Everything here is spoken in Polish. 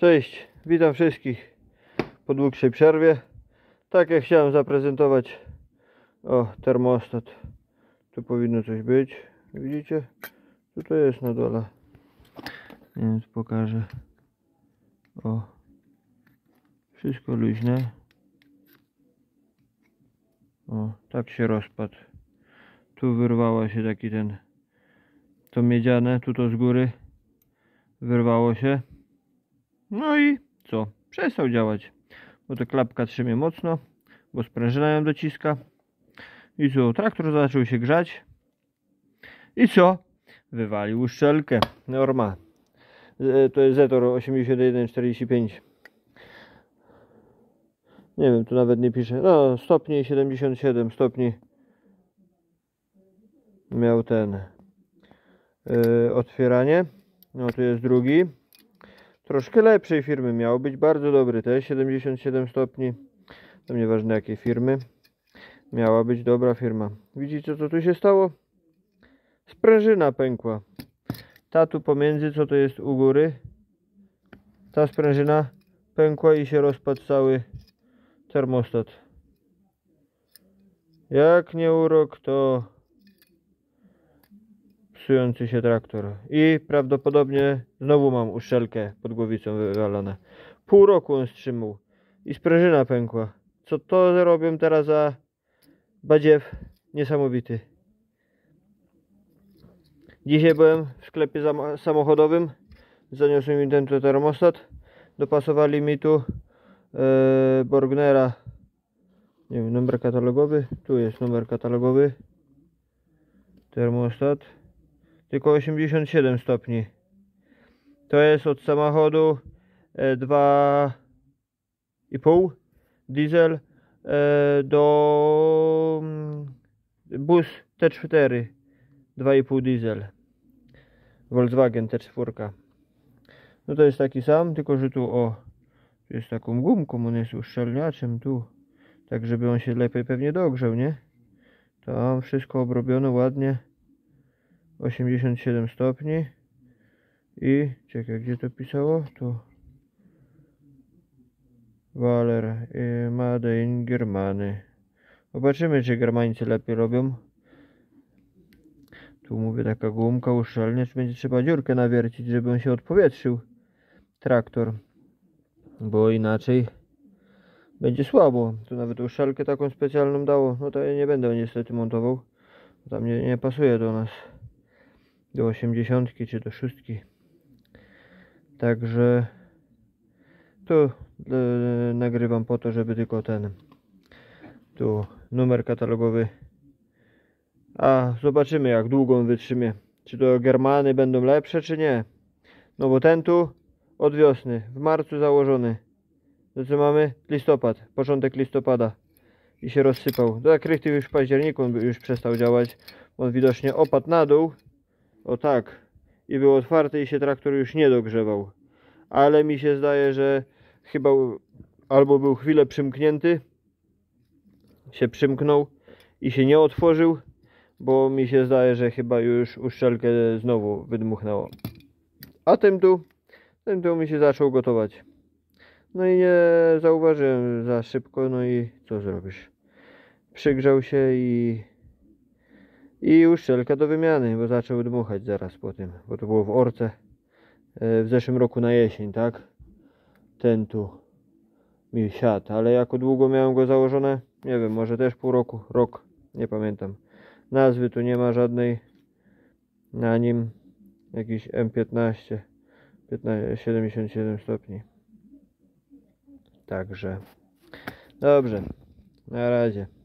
Cześć, witam wszystkich po dłuższej przerwie. Tak jak chciałem zaprezentować termostat. Tu powinno coś być. Widzicie? Tu to jest na dole. Więc pokażę. Wszystko luźne. Tak się rozpadł. Tu wyrwała się taki to miedziane, tu to z góry wyrwało się. No i co? Przestał działać, bo to klapka trzymie mocno, bo sprężyna ją dociska. I co? Traktor zaczął się grzać. I co? Wywalił uszczelkę. Norma. To jest Zetor 8145. Nie wiem, tu nawet nie pisze. No, stopni 77 stopni. Miał otwieranie. No, tu jest drugi. Troszkę lepszej firmy, miał być bardzo dobry też, 77 stopni. To nieważne jakiej firmy. Miała być dobra firma. Widzicie co tu się stało? Sprężyna pękła. Ta tu pomiędzy, co to jest u góry. Ta sprężyna pękła i się rozpadł cały termostat. Jak nie urok, to psujący się traktor. I prawdopodobnie znowu mam uszczelkę pod głowicą wywalone. Pół roku on strzymał. I sprężyna pękła. Co to robią teraz za badziew niesamowity. Dzisiaj byłem w sklepie samochodowym. Zaniosłem mi ten termostat. Dopasowali mi tu Borgnera. Nie wiem, numer katalogowy. Tu jest numer katalogowy. Termostat. Tylko 87 stopni. To jest od samochodu 2,5 diesel do bus T4 2,5 diesel Volkswagen T4. No to jest taki sam, tylko że tu jest taką gumką, on jest uszczelniaczem tu, tak żeby on się lepiej pewnie dogrzał, nie? Tam wszystko obrobione ładnie. 87 stopni. I czekaj, gdzie to pisało? Tu Waler Made in Germany. Zobaczymy, czy Germańcy lepiej robią. Tu mówię, taka gumka uszczelniacz. Będzie trzeba dziurkę nawiercić, żeby on się odpowietrzył traktor, bo inaczej będzie słabo. Tu nawet uszczelkę taką specjalną dało. No to ja nie będę niestety montował. Tam nie pasuje do nas, do 80 czy do 6. Także tu nagrywam po to, żeby tylko tu numer katalogowy. A zobaczymy, jak długo on wytrzymie. Czy to Germany będą lepsze, czy nie. No bo ten tu od wiosny, w marcu założony. To co mamy? Listopad, początek listopada. I się rozsypał. Do krychty już w październiku on już przestał działać. On widocznie opadł na dół. O tak. I był otwarty i się traktor już nie dogrzewał. Ale mi się zdaje, że chyba albo był chwilę przymknięty, się przymknął i się nie otworzył, bo mi się zdaje, że chyba już uszczelkę znowu wydmuchnęło. A ten tu mi się zaczął gotować. No i nie zauważyłem za szybko, no i co zrobisz? Przygrzał się i uszczelka do wymiany, bo zaczął dmuchać zaraz po tym, bo to było w orce w zeszłym roku na jesień, tak? Ten tu mi siadł, ale jako długo miałem go założone, nie wiem, może też pół roku, rok, nie pamiętam. Nazwy tu nie ma żadnej na nim. Jakiś M15 77 stopni. Także dobrze, na razie.